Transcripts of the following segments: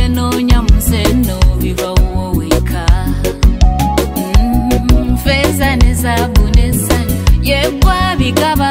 byenonya museno biva woweka feza nezabu nesani yegwa bigaba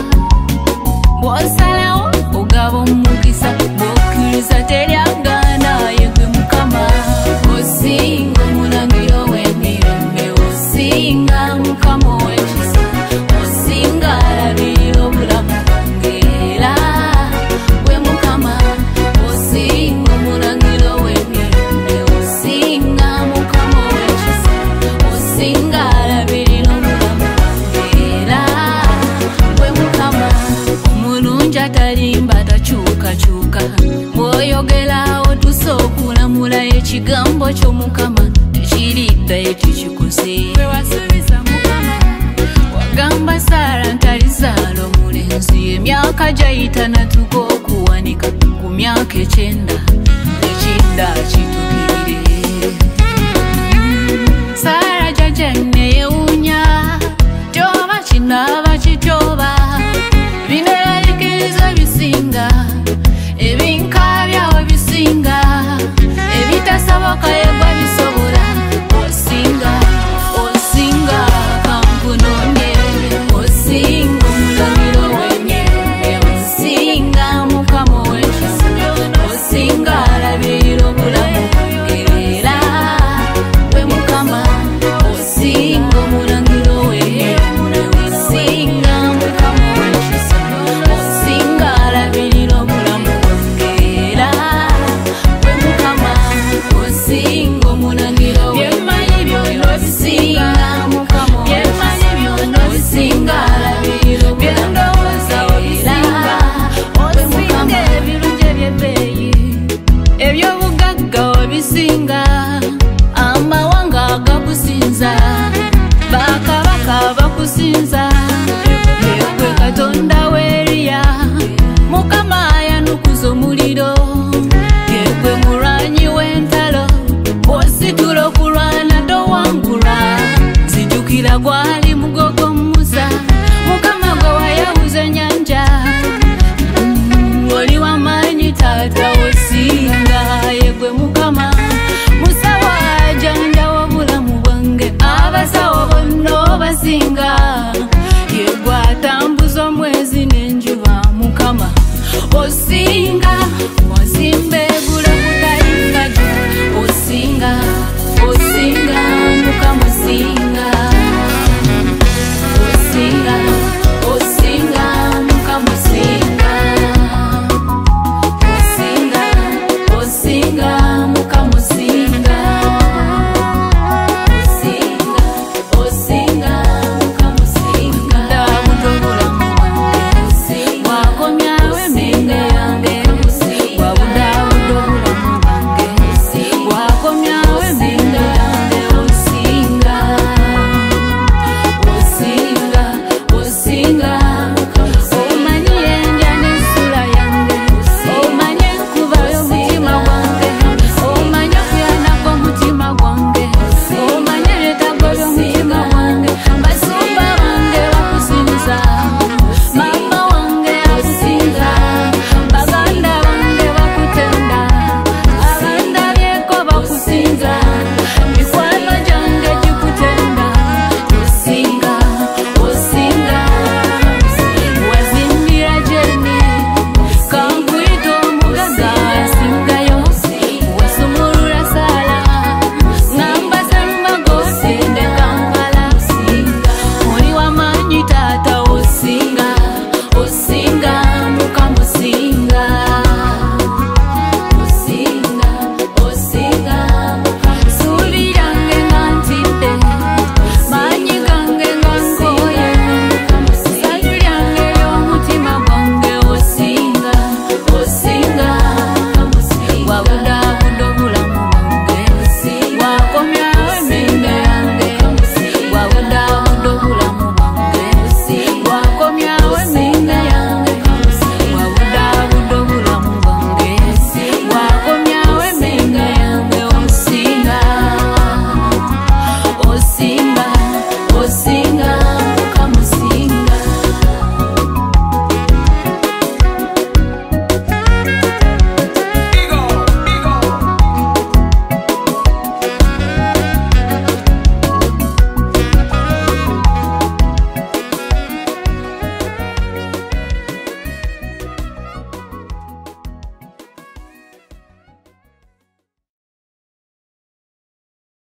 bwosalawo ogaba omukisa bwokiriza teryagana yegwe mukama osinga omunangiro w'emirembe osinga mukama ow'ekisa osinga alabirira obulamu bwange era gwe mukama osinga omunangiro w'emirembe osinga mukama ow'ekisa osinga alabirira obulamu bwange era gwe mukama omulungi atalimba takyukakyuka bw'oyogerawo tusookulamula ekigambo ky'omukama tekiriddayo tekikoze wewasuubiza mukama wagamba Saara ntalizaala omulenzi emyaka gyayita natuka okuwanika ku myaka 9 ekidda kitukirire Saara jjajja neyewuunya kyoba kinaaba kityoba bino yayikiriza bisinga ebinkabyawo bisinga ebitasoboka yegwa bisobola osinga osinga kankunonde osinga omulabiro w'emirembe osinga mukama ow'ekisa osinga alabirira obulamu era gwe mukama osinga omulabiro w'emirembe osinga mukama ow'ekisa osinga alabirira obulamu era gwe mukama osinga omunangiro byemanyi byonna osinga mukama byemanyi byonna osinga alabirira byendowooza obisinga osinga ebirungi ebyebbeeyi ebyobugagga obisinga